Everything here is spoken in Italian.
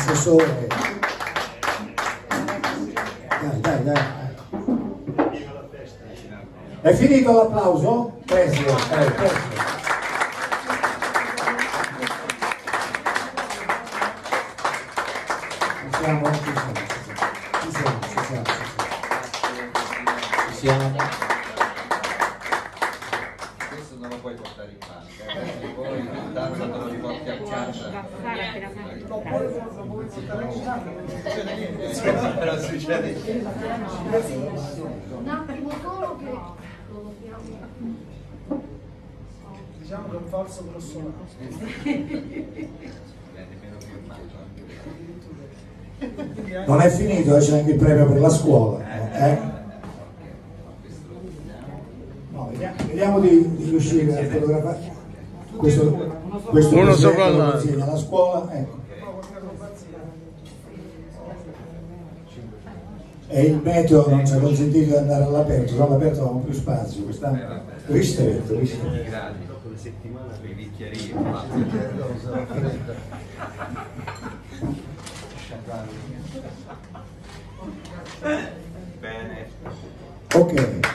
assessore. Dai. È finito l'applauso? Presto. Ci siamo. Questo non lo puoi portare in banca, poi tanto te lo riporti a casa. Non puoi portare in banca. Non succede niente. Un attimo solo che diciamo che è un falso grossolano. Non è finito, c'è anche il premio per la scuola. No, vediamo di riuscire a fotografare questo uno sopra l'altro. Insegna alla scuola, ecco. E il meteo non ci ha consentito di andare all'aperto, all'aperto avevamo più spazio, quest'anno ristretto. Una settimana per i bicchierini. Bene. Ok.